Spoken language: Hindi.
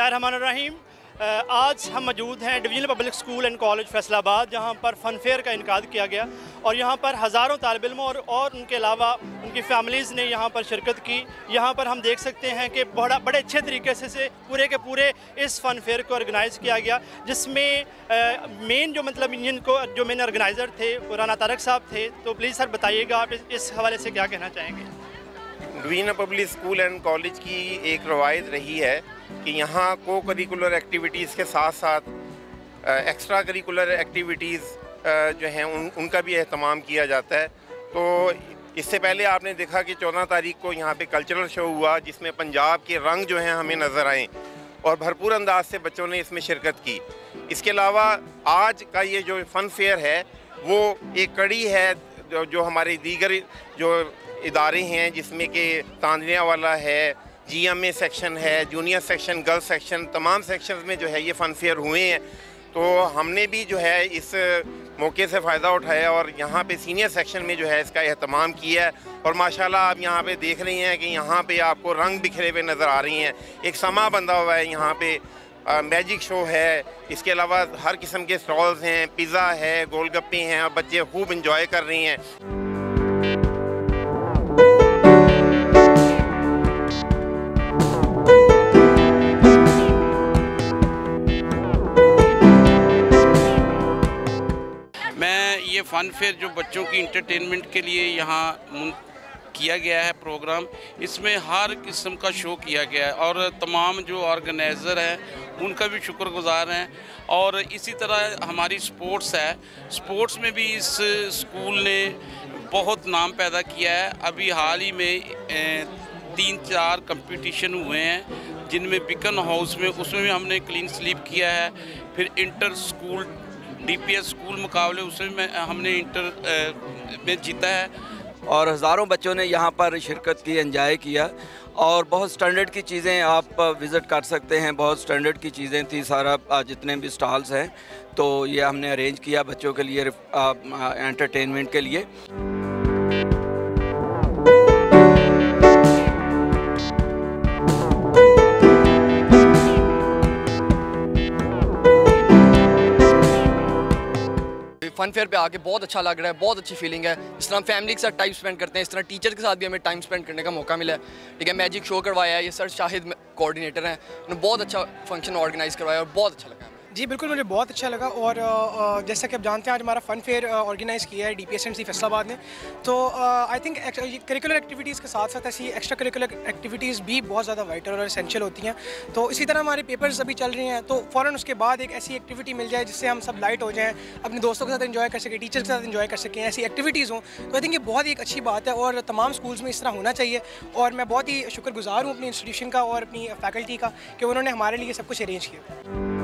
बिस्मिल्लाहिर्रहमानिर्रहीम। आज हम मौजूद हैं divisional public school and college Faisalabad, जहां पर फ़न फेयर का इनकाद किया गया और यहां पर हज़ारों तालिब इल्म और उनके अलावा उनकी फ़ैमिलीज़ ने यहां पर शिरकत की। यहां पर हम देख सकते हैं कि बड़े अच्छे तरीके से पूरे के पूरे इस फ़न फेयर को ऑर्गेनाइज़ किया गया, जिसमें मेन जो मेन ऑर्गेनाइज़र थे वो राना तारक साहब थे। तो प्लीज़ सर बताइएगा, आप इस हवाले से क्या कहना चाहेंगे? Divisional public school and college की एक रवायत रही है कि यहाँ को करिकुलर एक्टिविटीज़ के साथ साथ एक्स्ट्रा करिकुलर एक्टिविटीज़ जो हैं उनका भी एहतमाम किया जाता है। तो इससे पहले आपने देखा कि 14 तारीख को यहाँ पे कल्चरल शो हुआ, जिसमें पंजाब के रंग जो हैं हमें नज़र आए और भरपूर अंदाज से बच्चों ने इसमें शिरकत की। इसके अलावा आज का ये जो फ़न फेयर है वो एक कड़ी है जो हमारे दीगर जो इदारे हैं, जिसमें कि तांदनिया वाला है, GMA सेक्शन है, जूनियर सेक्शन, गर्ल्स सेक्शन, तमाम सेक्शंस में जो है ये फ़न फेयर हुए हैं। तो हमने भी जो है इस मौके से फ़ायदा उठाया और यहाँ पे सीनियर सेक्शन में जो है इसका एहतमाम किया है। और माशाल्लाह आप यहाँ पे देख रही हैं कि यहाँ पे आपको रंग बिखरे हुए नज़र आ रही हैं। एक समा बंधा हुआ है यहाँ पे, मैजिक शो है, इसके अलावा हर किस्म के स्टॉल्स हैं, पिज़्ज़ा है, गोलगप्पे हैं, बच्चे खूब इंजॉय कर रही हैं। ये फ़न फेयर जो बच्चों की इंटरटेनमेंट के लिए यहाँ किया गया है प्रोग्राम, इसमें हर किस्म का शो किया गया है और तमाम जो ऑर्गेनाइज़र हैं उनका भी शुक्रगुजार हैं। और इसी तरह हमारी स्पोर्ट्स है, स्पोर्ट्स में भी इस स्कूल ने बहुत नाम पैदा किया है। अभी हाल ही में 3-4 कंपटीशन हुए हैं, जिनमें बिकन हाउस में उसमें भी हमने क्लीन स्लीप किया है। फिर इंटर स्कूल DPS स्कूल मुकाबले उसमें हमने इंटर में जीता है और हज़ारों बच्चों ने यहाँ पर शिरकत की, एंजॉय किया और बहुत स्टैंडर्ड की चीज़ें आप विज़िट कर सकते हैं। बहुत स्टैंडर्ड की चीज़ें थी, सारा जितने भी स्टॉल्स हैं तो ये हमने अरेंज किया बच्चों के लिए एंटरटेनमेंट के लिए। फ़न फेयर पे आके बहुत अच्छा लग रहा है, बहुत अच्छी फीलिंग है। इस तरह हम फैमिली के साथ टाइम स्पेंड करते हैं, इस तरह टीचर के साथ भी हमें टाइम स्पेंड करने का मौका मिला है। ठीक है, मैजिक शो करवाया है, ये सर शाहिद कोऑर्डिनेटर हैं, उन्होंने बहुत अच्छा फंक्शन ऑर्गेनाइज़ करवाया और बहुत अच्छा लगा। जी बिल्कुल, मुझे बहुत अच्छा लगा। और जैसा कि आप जानते हैं आज हमारा फ़न फेयर ऑर्गेनाइज़ किया है DPSNC फैसलाबाद ने। तो आई थिंक करिकुलर एक्टिविटीज़ के साथ साथ ऐसी एक्स्ट्रा करिकुलर एक्टिविटीज़ भी बहुत ज़्यादा वाइटल और एसेंशियल होती हैं। तो इसी तरह हमारे पेपर्स अभी चल रहे हैं, तो फ़ौरन उसके बाद एक ऐसी एक्टिविटी मिल जाए जिससे हम सब लाइट हो जाएँ, अपने दोस्तों के साथ एंजॉय कर सकें, टीचर्स के साथ एंजॉय कर सकें, ऐसी एक्टिविटीज़ हों। तो आई थिंक ये बहुत ही एक अच्छी बात है और तमाम स्कूल्स में इस तरह होना चाहिए। और मैं बहुत ही शुक्रगुजार हूँ अपनी इंस्टीट्यूशन का और अपनी फैकल्टी का कि उन्होंने हमारे लिए सब कुछ अरेंज किया।